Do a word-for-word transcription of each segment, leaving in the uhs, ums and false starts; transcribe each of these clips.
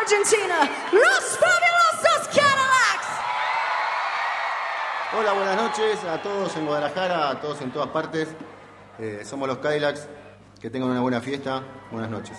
Argentina, los fabulosos Cadillacs. Hola, buenas noches a todos en Guadalajara, a todos en todas partes. Eh, somos los Cadillacs. Que tengan una buena fiesta. Buenas noches.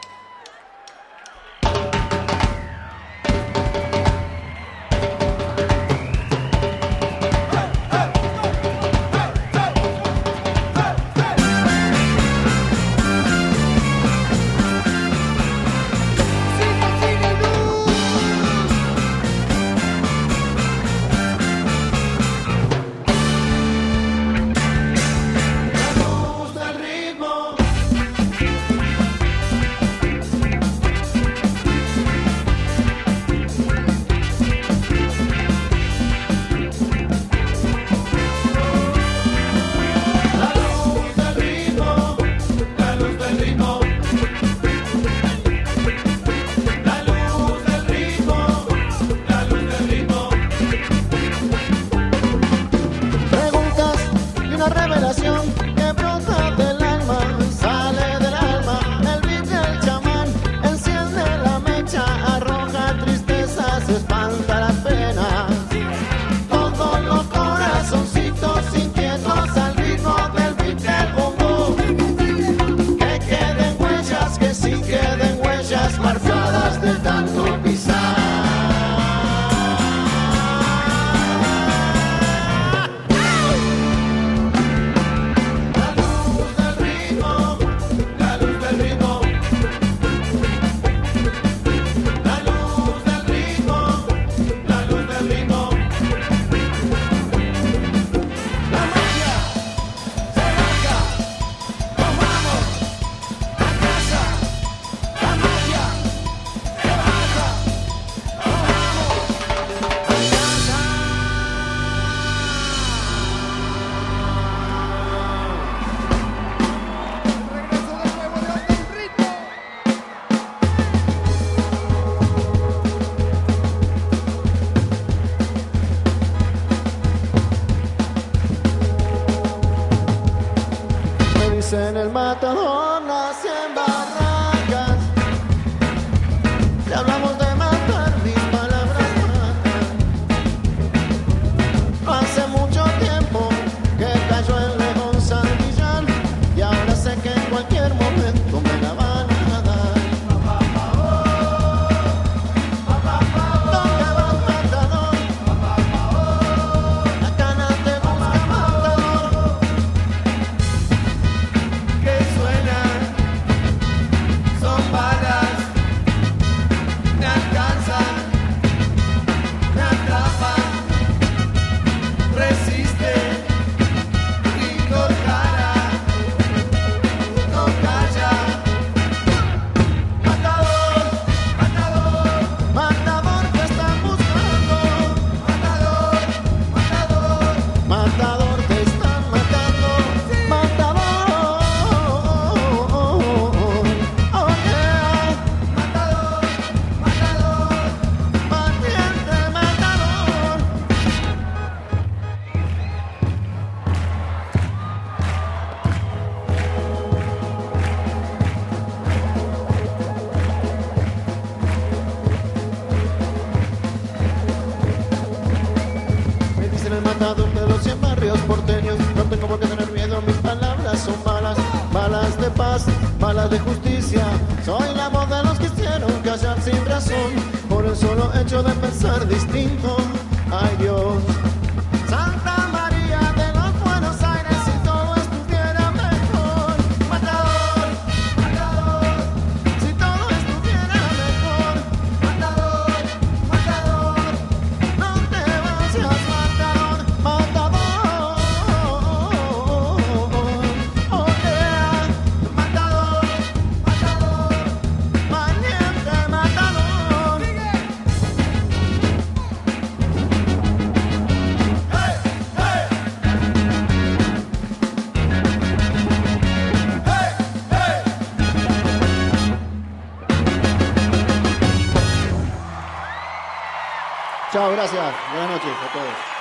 Que brota del alma, sale del alma, el beat del chamán, enciende la mecha, arroja tristezas, espanta las penas. Todos los corazoncitos inquietos al ritmo del beat del bongo. Que queden huellas, que sí queden huellas marcadas de tanto pisar. En el matador nacen barracas. Le hablamos de matar, mis palabras matan. Hace mucho tiempo que cayó el león Santillán y ahora sé que en cualquier momento me la van a dar. ¿Dónde vas, matador? La cana te busca, matador. Son balas, me alcanzan, me atrapan, resiste, y no cara, no calla. Matador, matador, matador que están buscando. Matador, matador, matador que están matando. Matador. El matador de los cien barrios porteños. No tengo por qué tener miedo, mis palabras son balas, balas de paz, balas de justicia. Soy la voz de los que hicieron callar sin razón, por el solo hecho de pensar distinto. Ay Dios, Santa María de los Buenos Aires, si todo estuviera mejor. Matador, matador, si todo estuviera mejor. Matador, matador, no te vayas, matador, matador. Oh yeah, matador, matador, valiente matador. Hey, hey. Hey, hey. Chao, gracias. Buenas noches a todos.